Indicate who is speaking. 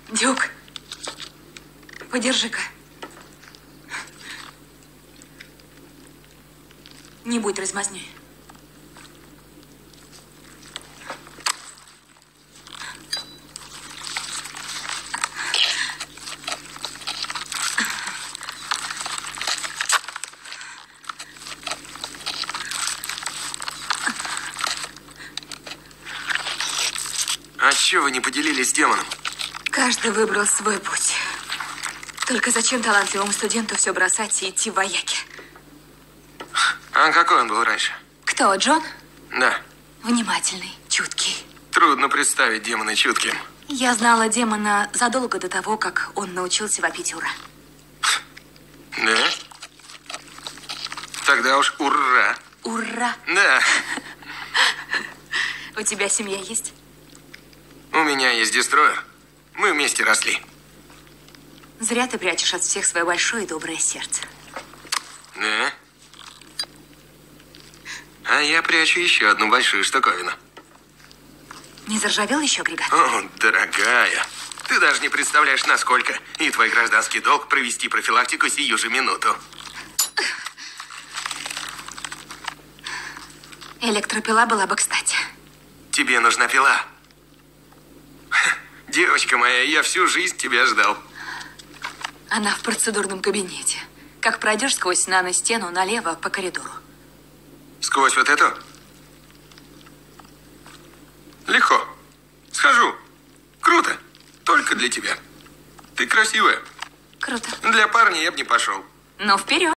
Speaker 1: Дюк, подержи-ка. Не будь размазнёй.
Speaker 2: А чего вы не поделились с демоном?
Speaker 1: Каждый выбрал свой путь. Только зачем талантливому студенту все бросать и идти в вояки?
Speaker 2: А какой он был раньше?
Speaker 1: Кто, Джон?
Speaker 2: Да.
Speaker 1: Внимательный, чуткий.
Speaker 2: Трудно представить демона чутким.
Speaker 1: Я знала демона задолго до того, как он научился вопить «Ура».
Speaker 2: Да? Тогда уж ура.
Speaker 1: Ура!
Speaker 2: Да.
Speaker 1: У тебя семья есть?
Speaker 2: У меня есть дестройер. Мы вместе росли.
Speaker 1: Зря ты прячешь от всех свое большое и доброе сердце.
Speaker 2: Да? А я прячу еще одну большую штуковину.
Speaker 1: Не заржавел еще агрегат?
Speaker 2: О, дорогая. Ты даже не представляешь, насколько. И твой гражданский долг провести профилактику сию же минуту.
Speaker 1: Электропила была бы кстати.
Speaker 2: Тебе нужна пила. Девочка моя, я всю жизнь тебя ждал.
Speaker 1: Она в процедурном кабинете. Как пройдешь сквозь наностену налево по коридору.
Speaker 2: Сквозь вот эту? Легко. Схожу. Круто. Только для тебя. Ты красивая.
Speaker 1: Круто.
Speaker 2: Для парня я бы не пошел.
Speaker 1: Ну, вперед!